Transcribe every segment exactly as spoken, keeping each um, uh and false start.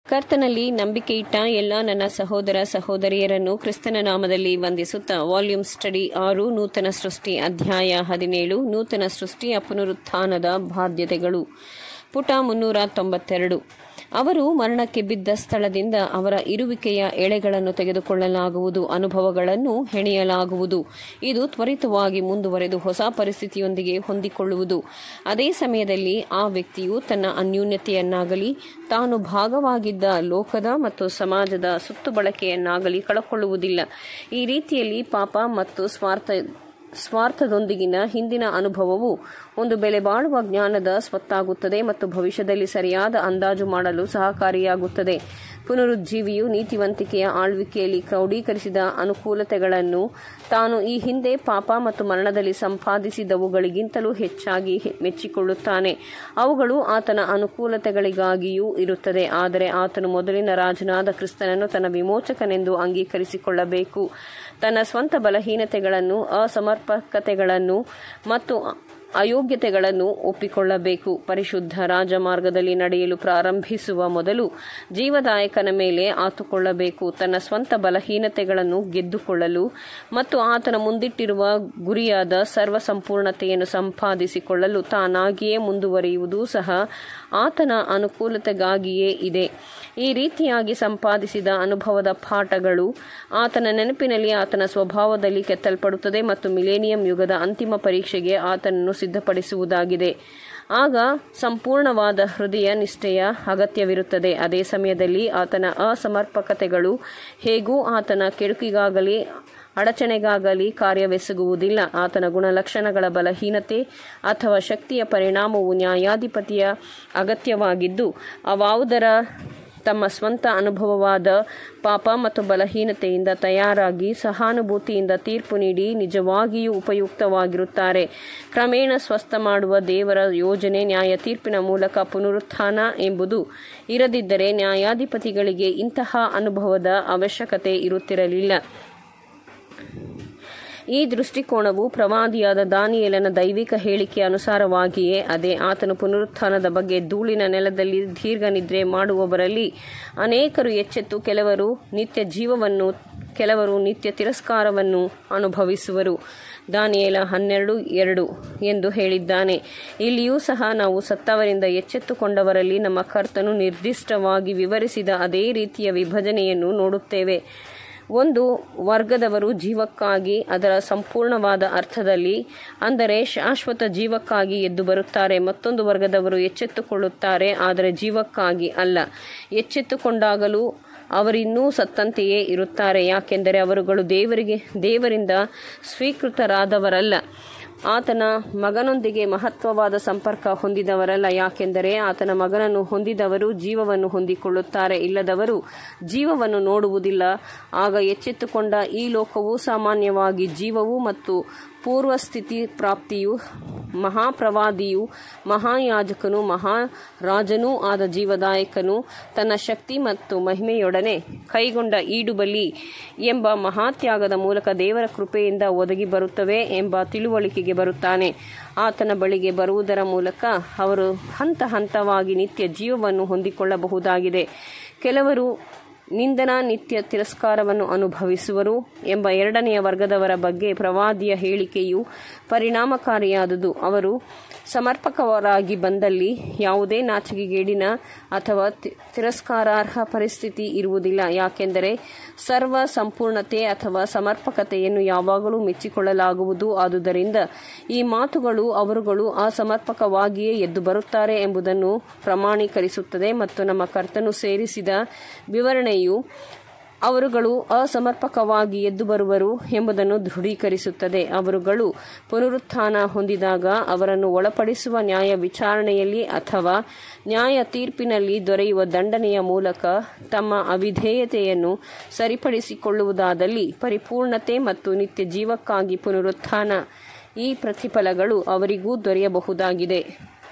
ಕರ್ತನಲ್ಲಿ ನಂಬಿಕೆ ಇಟ್ಟ ಎಲ್ಲ ನನ್ನ ಸಹೋದರ ಸಹೋದರಿಯರನ್ನು ಕ್ರಿಸ್ತನ ನಾಮದಲ್ಲಿ ವಂದಿಸುತ್ತಾ ವಾಲ್ಯೂಮ್ ಸ್ಟಡಿ ಆರು ನೂತನ ಸೃಷ್ಟಿ ಅಧ್ಯಾಯ ಹದಿನೇಳು ನೂತನ ಸೃಷ್ಟಿಯ ಪುನರುತ್ಥಾನದ ಬಾಧ್ಯತೆಗಳು ಪುಟ ಮುನ್ನೂರ ತೊಂಬತ್ತೆರಡು. ಅವರು ಮರಣಕ್ಕೆ ಬಿದ್ದ ಸ್ಥಳದಿಂದ ಅವರ ಇರುವಿಕೆಯ ಎಳೆಗಳನ್ನು ತೆಗೆದುಕೊಳ್ಳಲಾಗುವುದು, ಅನುಭವಗಳನ್ನು ಹೆಣೆಯಲಾಗುವುದು. ಇದು ತ್ವರಿತವಾಗಿ ಮುಂದುವರೆದು ಹೊಸ ಪರಿಸ್ಥಿತಿಯೊಂದಿಗೆ ಹೊಂದಿಕೊಳ್ಳುವುದು. ಅದೇ ಸಮಯದಲ್ಲಿ ಆ ವ್ಯಕ್ತಿಯು ತನ್ನ ಅನ್ಯೂನ್ಯತೆಯನ್ನಾಗಲಿ ತಾನು ಭಾಗವಾಗಿದ್ದ ಲೋಕದ ಮತ್ತು ಸಮಾಜದ ಸುತ್ತುಬಳಕೆಯನ್ನಾಗಲಿ ಕಳಕೊಳ್ಳುವುದಿಲ್ಲ. ಈ ರೀತಿಯಲ್ಲಿ ಪಾಪ ಮತ್ತು ಸ್ವಾರ್ಥ ಸ್ವಾರ್ಥದೊಂದಿಗಿನ ಹಿಂದಿನ ಅನುಭವವು ಒಂದು ಬೆಲೆಬಾಳುವ ಜ್ಞಾನದ ಸ್ವತ್ತಾಗುತ್ತದೆ ಮತ್ತು ಭವಿಷ್ಯದಲ್ಲಿ ಸರಿಯಾದ ಅಂದಾಜು ಮಾಡಲು ಸಹಕಾರಿಯಾಗುತ್ತದೆ. ಪುನರುಜ್ಜೀವಿಯು ನೀತಿವಂತಿಕೆಯ ಆಳ್ವಿಕೆಯಲ್ಲಿ ಕ್ರೋಢೀಕರಿಸಿದ ಅನುಕೂಲತೆಗಳನ್ನು ತಾನು ಈ ಹಿಂದೆ ಪಾಪ ಮತ್ತು ಮರಣದಲ್ಲಿ ಸಂಪಾದಿಸಿದವುಗಳಿಗಿಂತಲೂ ಹೆಚ್ಚಾಗಿ ಮೆಚ್ಚಿಕೊಳ್ಳುತ್ತಾನೆ. ಅವುಗಳು ಆತನ ಅನುಕೂಲತೆಗಳಿಗಾಗಿಯೂ ಇರುತ್ತದೆ, ಆದರೆ ಆತನು ಮೊದಲಿನ ರಾಜನಾದ ಕ್ರಿಸ್ತನನ್ನು ತನ್ನ ವಿಮೋಚಕನೆಂದು ಅಂಗೀಕರಿಸಿಕೊಳ್ಳಬೇಕು. ತನ್ನ ಸ್ವಂತ ಬಲಹೀನತೆಗಳನ್ನು, ಅಸಮರ್ಪಕತೆಗಳನ್ನು ಮತ್ತು ಅಯೋಗ್ಯತೆಗಳನ್ನು ಒಪ್ಪಿಕೊಳ್ಳಬೇಕು. ಪರಿಶುದ್ಧ ರಾಜಮಾರ್ಗದಲ್ಲಿ ನಡೆಯಲು ಪ್ರಾರಂಭಿಸುವ ಮೊದಲು ಜೀವದಾಯಕನ ಮೇಲೆ ಆತುಕೊಳ್ಳಬೇಕು. ತನ್ನ ಸ್ವಂತ ಬಲಹೀನತೆಗಳನ್ನು ಗೆದ್ದುಕೊಳ್ಳಲು ಮತ್ತು ಆತನ ಮುಂದಿಟ್ಟಿರುವ ಗುರಿಯಾದ ಸರ್ವ ಸಂಪೂರ್ಣತೆಯನ್ನು ಸಂಪಾದಿಸಿಕೊಳ್ಳಲು ತಾನಾಗಿಯೇ ಮುಂದುವರಿಯುವುದೂ ಸಹ ಆತನ ಅನುಕೂಲತೆಗಾಗಿಯೇ ಇದೆ. ಈ ರೀತಿಯಾಗಿ ಸಂಪಾದಿಸಿದ ಅನುಭವದ ಪಾಠಗಳು ಆತನ ನೆನಪಿನಲ್ಲಿ ಆತನ ಸ್ವಭಾವದಲ್ಲಿ ಕೆತ್ತಲ್ಪಡುತ್ತದೆ ಮತ್ತು ಮಿಲೇನಿಯಂ ಯುಗದ ಅಂತಿಮ ಪರೀಕ್ಷೆಗೆ ಆತನನ್ನು ಸಿದ್ಧಪಡಿಸುವುದಾಗಿದೆ. ಆಗ ಸಂಪೂರ್ಣವಾದ ಹೃದಯ ನಿಷ್ಠೆಯ ಅಗತ್ಯವಿರುತ್ತದೆ. ಅದೇ ಸಮಯದಲ್ಲಿ ಆತನ ಅಸಮರ್ಪಕತೆಗಳು ಹೇಗೂ ಆತನ ಕೆಡುಕಿಗಾಗಲಿ ಅಡಚಣೆಗಾಗಲಿ ಕಾರ್ಯವೆಸಗುವುದಿಲ್ಲ. ಆತನ ಗುಣಲಕ್ಷಣಗಳ ಬಲಹೀನತೆ ಅಥವಾ ಶಕ್ತಿಯ ಪರಿಣಾಮವು ನ್ಯಾಯಾಧಿಪತಿಯ ಅಗತ್ಯವಾಗಿದ್ದು, ಅವಾವುದರ ತಮ್ಮ ಸ್ವಂತ ಅನುಭವವಾದ ಪಾಪ ಮತ್ತು ಬಲಹೀನತೆಯಿಂದ ತಯಾರಾಗಿ ಸಹಾನುಭೂತಿಯಿಂದ ತೀರ್ಪು ನೀಡಿ ನಿಜವಾಗಿಯೂ ಉಪಯುಕ್ತವಾಗಿರುತ್ತಾರೆ. ಕ್ರಮೇಣ ಸ್ವಸ್ಥ ಮಾಡುವ ದೇವರ ಯೋಜನೆ ನ್ಯಾಯ ತೀರ್ಪಿನ ಮೂಲಕ ಪುನರುತ್ಥಾನ ಎಂಬುದು ಇರದಿದ್ದರೆ ನ್ಯಾಯಾಧಿಪತಿಗಳಿಗೆ ಇಂತಹ ಅನುಭವದ ಅವಶ್ಯಕತೆ ಇರುತ್ತಿರಲಿಲ್ಲ. ಈ ದೃಷ್ಟಿಕೋನವು ಪ್ರವಾದಿಯಾದ ದಾನಿಯೇಲನ ದೈವಿಕ ಹೇಳಿಕೆಯ ಅನುಸಾರವಾಗಿಯೇ ಅದೇ. ಆತನು ಪುನರುತ್ಥಾನದ ಬಗ್ಗೆ ಧೂಳಿನ ನೆಲದಲ್ಲಿ ದೀರ್ಘ ನಿದ್ರೆ ಮಾಡುವವರಲ್ಲಿ ಅನೇಕರು ಎಚ್ಚೆತ್ತು ಕೆಲವರು ನಿತ್ಯ ಜೀವವನ್ನು, ಕೆಲವರು ನಿತ್ಯ ತಿರಸ್ಕಾರವನ್ನು ಅನುಭವಿಸುವರು. ದಾನಿಯೇಲ ಹನ್ನೆರಡು ಎರಡು ಎಂದು ಹೇಳಿದ್ದಾನೆ. ಇಲ್ಲಿಯೂ ಸಹ ನಾವು ಸತ್ತವರಿಂದ ಎಚ್ಚೆತ್ತುಕೊಂಡವರಲ್ಲಿ ನಮ್ಮ ಕರ್ತನು ನಿರ್ದಿಷ್ಟವಾಗಿ ವಿವರಿಸಿದ ಅದೇ ರೀತಿಯ ವಿಭಜನೆಯನ್ನು ನೋಡುತ್ತೇವೆ. ಒಂದು ವರ್ಗದವರು ಜೀವಕ್ಕಾಗಿ, ಅದರ ಸಂಪೂರ್ಣವಾದ ಅರ್ಥದಲ್ಲಿ ಅಂದರೆ ಶಾಶ್ವತ ಜೀವಕ್ಕಾಗಿ ಎದ್ದು ಬರುತ್ತಾರೆ. ಮತ್ತೊಂದು ವರ್ಗದವರು ಎಚ್ಚೆತ್ತುಕೊಳ್ಳುತ್ತಾರೆ, ಆದರೆ ಜೀವಕ್ಕಾಗಿ ಅಲ್ಲ. ಎಚ್ಚೆತ್ತುಕೊಂಡಾಗಲೂ ಅವರಿನ್ನೂ ಸತ್ತಂತೆಯೇ ಇರುತ್ತಾರೆ, ಯಾಕೆಂದರೆ ಅವರುಗಳು ದೇವರಿಗೆ ದೇವರಿಂದ ಸ್ವೀಕೃತರಾದವರಲ್ಲ. ಆತನ ಮಗನೊಂದಿಗೆ ಮಹತ್ವವಾದ ಸಂಪರ್ಕ ಹೊಂದಿದವರಲ್ಲ, ಯಾಕೆಂದರೆ ಆತನ ಮಗನನ್ನು ಹೊಂದಿದವರು ಜೀವವನ್ನು ಹೊಂದಿಕೊಳ್ಳುತ್ತಾರೆ, ಇಲ್ಲದವರು ಜೀವವನ್ನು ನೋಡುವುದಿಲ್ಲ. ಆಗ ಎಚ್ಚೆತ್ತುಕೊಂಡ ಈ ಲೋಕವು ಸಾಮಾನ್ಯವಾಗಿ ಜೀವವು ಮತ್ತು ಪೂರ್ವಸ್ಥಿತಿ ಪ್ರಾಪ್ತಿಯು ಮಹಾಪ್ರವಾದಿಯು ಮಹಾಯಾಜಕನು ಮಹಾರಾಜನೂ ಆದ ಜೀವದಾಯಕನು ತನ್ನ ಶಕ್ತಿ ಮತ್ತು ಮಹಿಮೆಯೊಡನೆ ಕೈಗೊಂಡ ಈಡುಬಲಿ ಎಂಬ ಮಹಾತ್ಯಾಗದ ಮೂಲಕ ದೇವರ ಕೃಪೆಯಿಂದ ಒದಗಿ ಬರುತ್ತವೆ ಎಂಬ ತಿಳುವಳಿಕೆಗೆ ಬರುತ್ತಾನೆ. ಆತನ ಬಳಿಗೆ ಬರುವುದರ ಮೂಲಕ ಅವರು ಹಂತ ಹಂತವಾಗಿ ನಿತ್ಯ ಜೀವವನ್ನು ಹೊಂದಿಕೊಳ್ಳಬಹುದಾಗಿದೆ. ಕೆಲವರು ನಿಂದನಾ ನಿತ್ಯ ತಿರಸ್ಕಾರವನ್ನು ಅನುಭವಿಸುವರು ಎಂಬ ಎರಡನೆಯ ವರ್ಗದವರ ಬಗ್ಗೆ ಪ್ರವಾದಿಯ ಹೇಳಿಕೆಯು ಪರಿಣಾಮಕಾರಿಯಾದುದು. ಅವರು ಸಮರ್ಪಕವರಾಗಿ ಬಂದಲ್ಲಿ ಯಾವುದೇ ನಾಚಿಕೆಗೇಡಿನ ಅಥವಾ ತಿರಸ್ಕಾರಾರ್ಹ ಪರಿಸ್ಥಿತಿ ಇರುವುದಿಲ್ಲ, ಯಾಕೆಂದರೆ ಸರ್ವ ಸಂಪೂರ್ಣತೆ ಅಥವಾ ಸಮರ್ಪಕತೆಯನ್ನು ಯಾವಾಗಲೂ ಮೆಚ್ಚಿಕೊಳ್ಳಲಾಗುವುದು. ಆದುದರಿಂದ ಈ ಮಾತುಗಳು ಅವರುಗಳು ಅಸಮರ್ಪಕವಾಗಿಯೇ ಎದ್ದು ಬರುತ್ತಾರೆ ಎಂಬುದನ್ನು ಪ್ರಮಾಣೀಕರಿಸುತ್ತದೆ ಮತ್ತು ನಮ್ಮ ಕರ್ತನು ಸೇರಿಸಿದ ವಿವರಣೆಯು ಅವರುಗಳು ಅಸಮರ್ಪಕವಾಗಿ ಎದ್ದು ಬರುವರು ಎಂಬುದನ್ನು ದೃಢೀಕರಿಸುತ್ತದೆ. ಅವರುಗಳು ಪುನರುತ್ಥಾನ ಹೊಂದಿದಾಗ ಅವರನ್ನು ಒಳಪಡಿಸುವ ನ್ಯಾಯ ವಿಚಾರಣೆಯಲ್ಲಿ ಅಥವಾ ನ್ಯಾಯ ತೀರ್ಪಿನಲ್ಲಿ ದೊರೆಯುವ ದಂಡನೆಯ ಮೂಲಕ ತಮ್ಮ ಅವಿಧೇಯತೆಯನ್ನು ಸರಿಪಡಿಸಿಕೊಳ್ಳುವುದಾದಲ್ಲಿ ಪರಿಪೂರ್ಣತೆ ಮತ್ತು ನಿತ್ಯ ಜೀವಕ್ಕಾಗಿ ಪುನರುತ್ಥಾನ ಈ ಪ್ರತಿಫಲಗಳು ಅವರಿಗೂ ದೊರೆಯಬಹುದಾಗಿದೆ.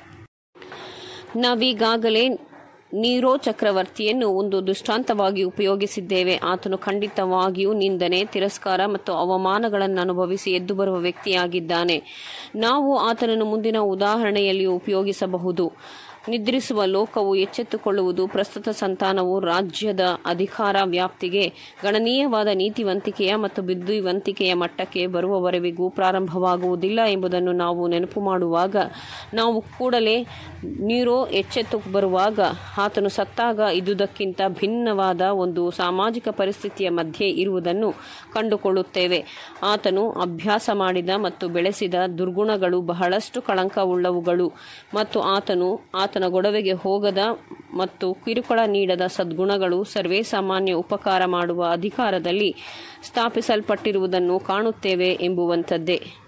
ನಾವೀಗಾಗಲೇ ನೀರೋ ಚಕ್ರವರ್ತಿಯನ್ನು ಒಂದು ದೃಷ್ಟಾಂತವಾಗಿ ಉಪಯೋಗಿಸಿದ್ದೇವೆ. ಆತನು ಖಂಡಿತವಾಗಿಯೂ ನಿಂದನೆ, ತಿರಸ್ಕಾರ ಮತ್ತು ಅವಮಾನಗಳನ್ನು ಅನುಭವಿಸಿ ಎದ್ದು ಬರುವ ವ್ಯಕ್ತಿಯಾಗಿದ್ದಾನೆ. ನಾವು ಆತನನ್ನು ಮುಂದಿನ ಉದಾಹರಣೆಯಲ್ಲಿ ಉಪಯೋಗಿಸಬಹುದು. ನಿದ್ರಿಸುವ ಲೋಕವು ಎಚ್ಚೆತ್ತುಕೊಳ್ಳುವುದು. ಪ್ರಸ್ತುತ ಸಂತಾನವು ರಾಜ್ಯದ ಅಧಿಕಾರ ವ್ಯಾಪ್ತಿಗೆ, ಗಣನೀಯವಾದ ನೀತಿವಂತಿಕೆಯ ಮತ್ತು ಬುದ್ಧಿವಂತಿಕೆಯ ಮಟ್ಟಕ್ಕೆ ಬರುವವರೆವಿಗೂ ಪ್ರಾರಂಭವಾಗುವುದಿಲ್ಲ ಎಂಬುದನ್ನು ನಾವು ನೆನಪು ಮಾಡುವಾಗ, ನಾವು ಕೂಡಲೇ ನೀರೋ ಎಚ್ಚೆತ್ತು ಬರುವಾಗ ಆತನು ಸತ್ತಾಗ ಇದ್ದುದಕ್ಕಿಂತ ಭಿನ್ನವಾದ ಒಂದು ಸಾಮಾಜಿಕ ಪರಿಸ್ಥಿತಿಯ ಮಧ್ಯೆ ಇರುವುದನ್ನು ಕಂಡುಕೊಳ್ಳುತ್ತೇವೆ. ಆತನು ಅಭ್ಯಾಸ ಮಾಡಿದ ಮತ್ತು ಬೆಳೆಸಿದ ದುರ್ಗುಣಗಳು ಬಹಳಷ್ಟು ಕಳಂಕವುಳ್ಳವುಗಳು, ಮತ್ತು ಆತನು ಆತನ ಗೊಡವೆಗೆ ಹೋಗದ ಮತ್ತು ಕಿರುಕುಳ ನೀಡದ ಸದ್ಗುಣಗಳು ಸರ್ವೇ ಸಾಮಾನ್ಯ ಉಪಕಾರ ಮಾಡುವ ಅಧಿಕಾರದಲ್ಲಿ ಸ್ಥಾಪಿಸಲ್ಪಟ್ಟಿರುವುದನ್ನು ಕಾಣುತ್ತೇವೆ ಎಂಬುವಂಥದ್ದೇ.